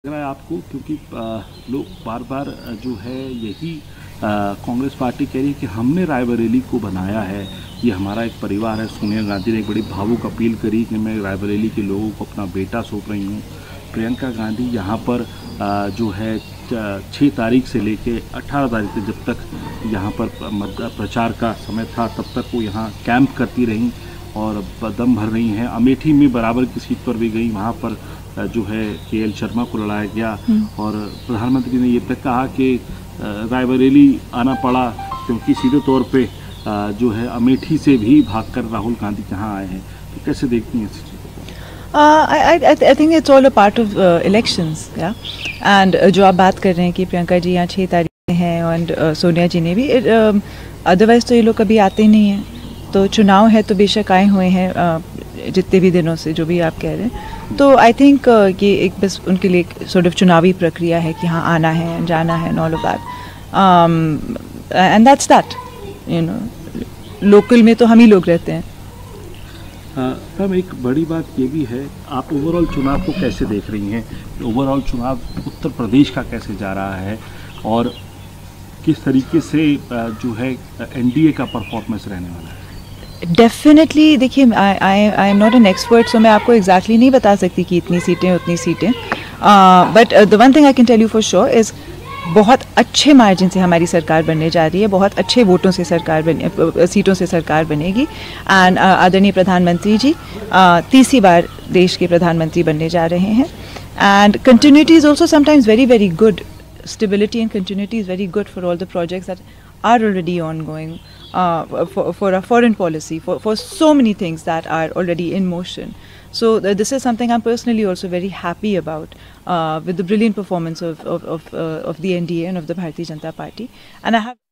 लग रहा है आपको, क्योंकि लोग बार बार जो है यही कांग्रेस पार्टी कह रही है कि हमने रायबरेली को बनाया है, ये हमारा एक परिवार है। सोनिया गांधी ने एक बड़ी भावुक अपील करी कि मैं रायबरेली के लोगों को अपना बेटा सौंप रही हूँ। प्रियंका गांधी यहाँ पर जो है 6 तारीख से लेके 18 तारीख तक, जब तक यहाँ पर प्रचार का समय था तब तक वो यहाँ कैंप करती रहीं और दम भर रही हैं। अमेठी में बराबर की सीट पर भी गई, वहाँ पर जो है KL शर्मा को लड़ाया गया और प्रधानमंत्री ने ये तक कहा कि रायबरेली आना पड़ा क्योंकि सीधे तौर पे जो है अमेठी से भी भागकर राहुल गांधी यहाँ आए हैं। तो कैसे देखती हैं इस चीज़ को? I think it's all a part of elections, yeah. And जो आप बात कर रहे हैं कि प्रियंका जी यहाँ 6 तारीख हैं और सोनिया जी ने भी, अदरवाइज तो ये लोग कभी आते ही नहीं हैं। तो चुनाव है तो बेशक आए हुए हैं जितने भी दिनों से, जो भी आप कह रहे हैं। तो आई थिंक कि एक बस उनके लिए सॉर्ट ऑफ चुनावी प्रक्रिया है कि हाँ आना है, जाना है, all of that, and that's that, you know. Local में तो हम ही लोग रहते हैं। मैम, एक बड़ी बात ये भी है, आप ओवरऑल चुनाव को कैसे देख रही हैं? ओवरऑल चुनाव उत्तर प्रदेश का कैसे जा रहा है और किस तरीके से जो है NDA का परफॉर्मेंस रहने वाला है? डेफिनेटली देखिए, I am not an expert, so मैं आपको एग्जैक्टली नहीं बता सकती कि इतनी सीटें उतनी सीटें, but the one thing I can tell you for sure is बहुत अच्छे मार्जिन से हमारी सरकार बनने जा रही है, बहुत अच्छे वोटों से सीटों से सरकार बनेगी। एंड आदरणीय प्रधानमंत्री जी तीसरी बार देश के प्रधानमंत्री बनने जा रहे हैं। And continuity is also sometimes very very good. Stability and continuity is very good for all the projects that are already ongoing, for a foreign policy, for so many things that are already in motion. So this is something I'm personally also very happy about, with the brilliant performance of the NDA and of the Bharatiya Janata Party. And I have